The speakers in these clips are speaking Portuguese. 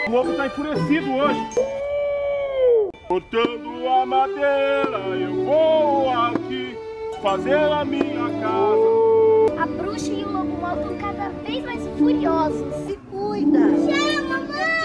O lobo tá enfurecido hoje. Cortando a madeira, eu vou aqui fazer a minha casa. A bruxa e o lobo mau estão cada vez mais furiosos. Se cuida! Tchau, mamãe!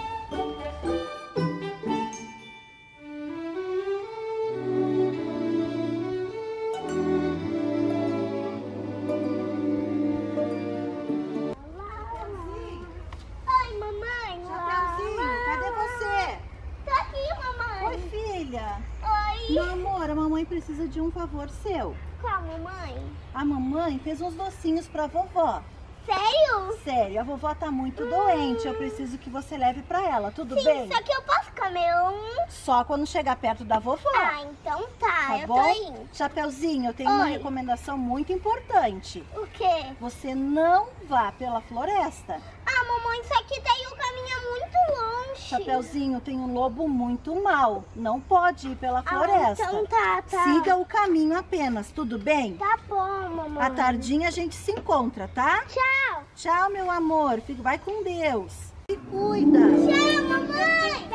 Oi, mamãe! Chapeuzinho, cadê você? Tô aqui, mamãe! Oi, filha! Oi! Meu amor, a mamãe precisa de um favor seu. Qual, mamãe? A mamãe fez uns docinhos pra vovó. Sério? Sério, a vovó tá muito doente, eu preciso que você leve pra ela, tudo Sim, bem? só que eu posso comer um. Só quando chegar perto da vovó. Ah, então tá, eu bom? tô indo. Chapeuzinho, eu tenho uma Oi. recomendação muito importante. O quê? Você não vá pela floresta. Ah, mamãe, só que daí o caminho é muito longe. Chapeuzinho, tem um lobo muito mau. Não pode ir pela floresta. Então tá. Siga o caminho apenas, tudo bem? Tá bom, mamãe. À tardinha a gente se encontra, tá? Tchau. Tchau, meu amor. Vai com Deus. Se cuida. Tchau, mamãe.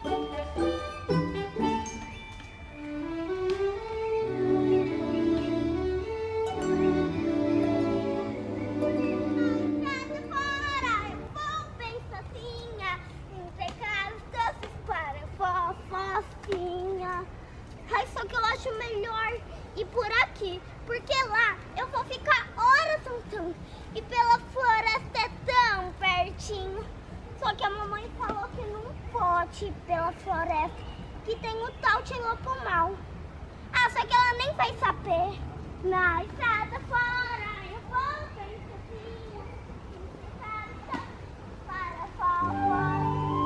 Ai, só que eu acho melhor ir por aqui, porque lá eu vou ficar horas andando e pela floresta é tão pertinho. Só que a mamãe falou que não pode ir pela floresta, que tem o tal de lobo mau. Ah, só que ela nem vai saber. Na estrada fora, eu vou bem sozinha, para fora.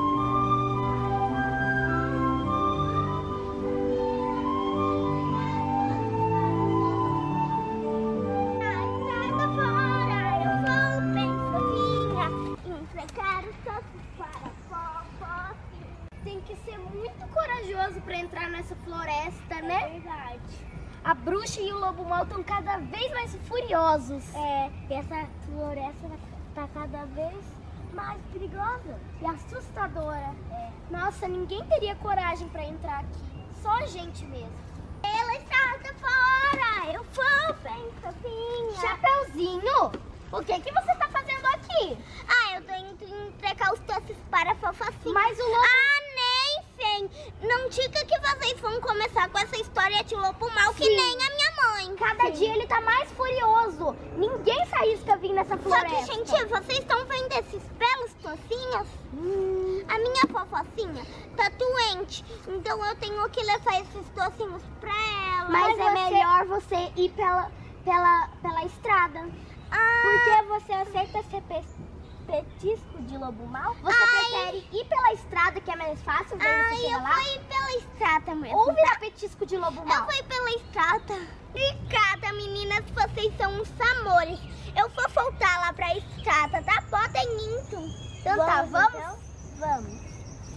Tem que ser muito corajoso para entrar nessa floresta, né? É verdade. A bruxa e o lobo mau estão cada vez mais furiosos. É, e essa floresta tá cada vez mais perigosa e assustadora. É. Nossa, ninguém teria coragem para entrar aqui. Só a gente mesmo. Ela está fora! Eu vou bem sozinha. Chapeuzinho, o que você tá fazendo aqui? Ah, eu tô indo entregar os doces para a fofocinha. Mas o lobo... Ah, nem sei. Não diga que vocês vão começar com essa história de lobo mau, que nem a minha mãe. Cada dia ele tá mais furioso. Ninguém se arrisca vir nessa floresta. Só que, gente, vocês estão vendo esses belos docinhos? A minha fofocinha tá doente, então eu tenho que levar esses docinhos pra ela. Mas é melhor você ir pela estrada. Porque você aceita ser petisco de lobo mau? Você prefere ir pela estrada, que é mais fácil, ver você chegar lá? Eu vou ir pela estrada mesmo. Ou virar petisco de lobo mau? Eu vou ir pela estrada. Obrigada, meninas, vocês são uns amores. Eu vou voltar lá pra estrada, tá? Podem ir, então. Então tá, vamos? Então? Vamos.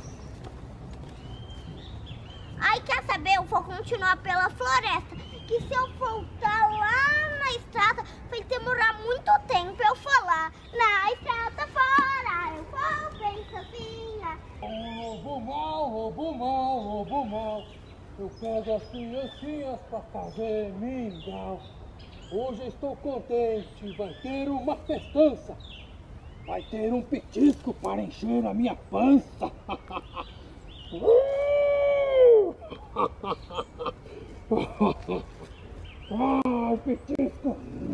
Ai, quer saber? Eu vou continuar pela floresta. Que se eu voltar lá na estrada, vai demorar muito tempo eu falar. Na estrada fora, eu vou bem sozinha. Lobo mau, lobo mau, lobo mau. Eu pego as criancinhas pra fazer mingau. Hoje eu estou contente, vai ter uma festança. Vai ter um petisco para encher a minha pança. Ah, o petisco!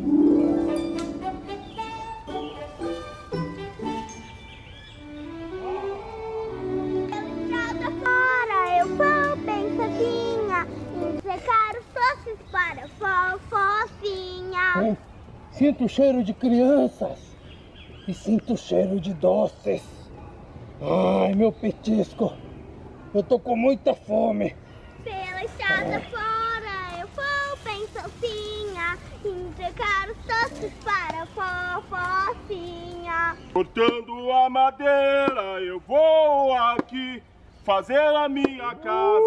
Estrada fora, eu vou bem sozinha. Entregar os doces para a fofocinha. Sinto o cheiro de crianças e sinto o cheiro de doces. Ai, meu petisco, eu tô com muita fome. Pela estrada fora, eu vou bem sozinha. Entregar os doces para a fofocinha. Cortando a madeira, eu vou aqui fazer a minha casa.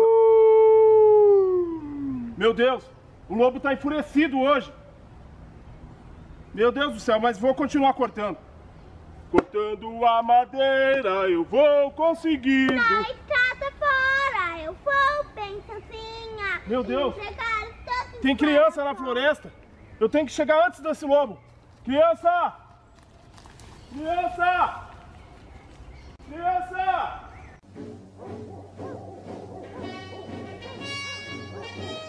Meu Deus, o lobo tá enfurecido hoje. Meu Deus do céu, mas vou continuar cortando. Cortando a madeira eu vou conseguindo. Na estrada fora eu vou bem sozinha. Meu Deus. Entregar todos Tem os criança na passos. floresta. Eu tenho que chegar antes desse lobo. Criança! Criança! Criança!